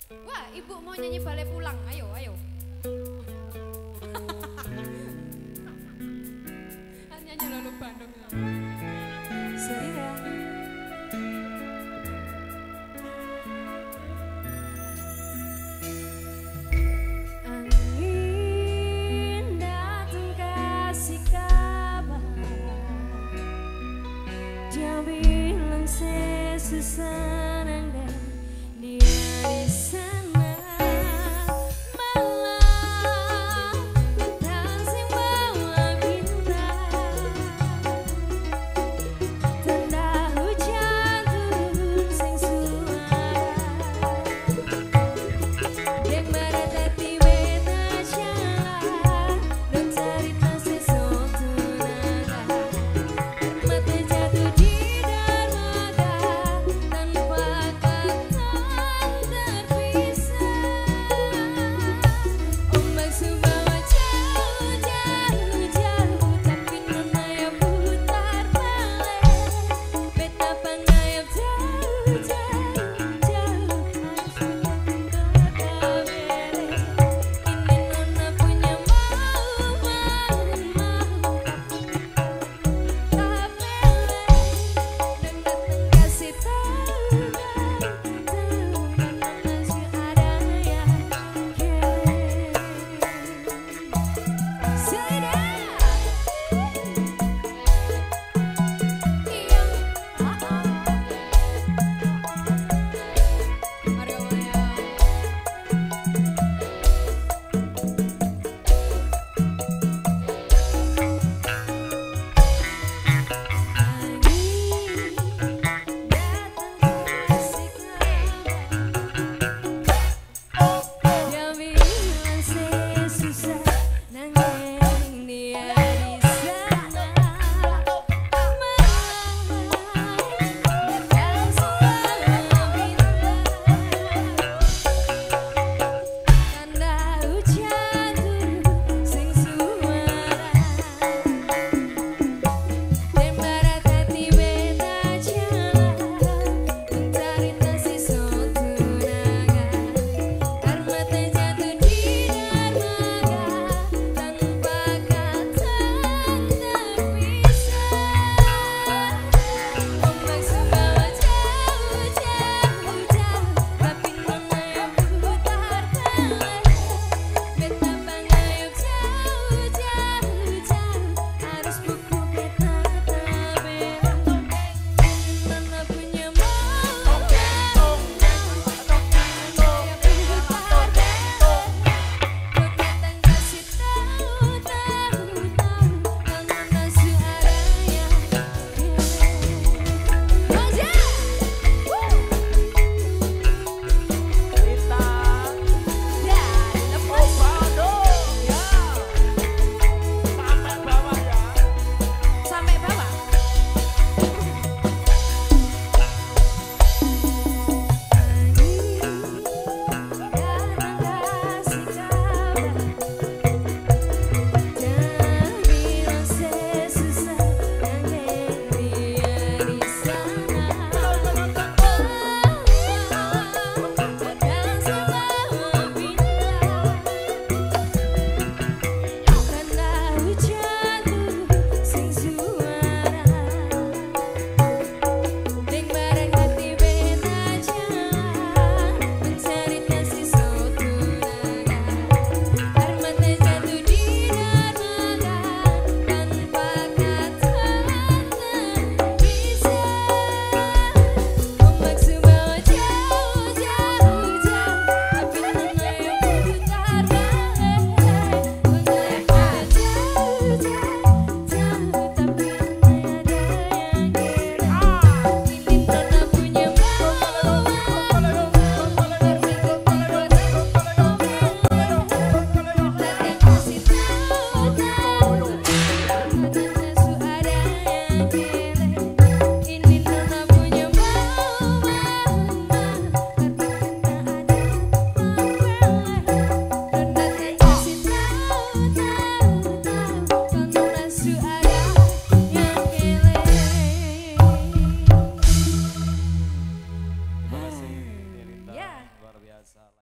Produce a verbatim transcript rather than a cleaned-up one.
Wah, ibu mau nyanyi balai pulang. Ayo, ayo. Nyanyi lalu Bandung. Sorry ya. Angin datang kasih kabar, dia bilang saya susah dan dia di sana. Malam bintang sing bawa bintang, tanda hujan turun sing suara. Dek barat hati beta jalan, dan cerita sesuatu naga. Mata jatuh di dermaga, tanpa kata terpisah. Ombak subawa jauh, jauh, jauh, tapi nona yang putar balik. Beta pangayap jauh, jauh, jauh, harus pulang ke Tabere. Ini nona punya mau, mau, mau Tabere. Dan datang kasih tahu, tahu, nona masih ada yang kere. Sudah. Iya. Mario Maya. Dia bilang saya susah, nangeng dia di sana. Malam datang semua bintang, tanda hujan turun sing suara. Dan barat hati beta jalan, mencari nasi soto naga. Air mata jatuh di dermaga, tanpa kata terpisah. Ombak subawa jauh, jauh, jauh, tapi nona yang putar balik. Beta pangayap jauh, jauh, jauh, harus buku beta Tabere. Nona punya mau, mau, mau yang putar balik. Kau datang kasih tahu, tahu, tahu, kalau nona suara yang kere. Aja. Kita Ya, lepas. Bandung ya. Sampai bawah ya. Sampai bawah. Datang kasih kabar, dia bilang saya susah, nangeng dia di sana. Malam datang semua bintang, tanda hujan turun sing suara. Dek bareng hati beta jalan, mencari nasi soto naga. Air mata jatuh di dermaga, tanpa kata terpisah. Ombak subawa jauh, jauh, jauh, tapi nona yang putar balik. Mengapa jauh, jauh, jauh, tapi ada yang kere. Ini nona punya mau, mau, datang kasih tahu, tahu, nona suara yang kere. Ini nona punya mau, mau, mau, tapi tak ada Tabere. Datang kasih tahu, tahu, tahu, kalau nona suara yang kere. Terima kasih Nirita, Ya. luar biasa.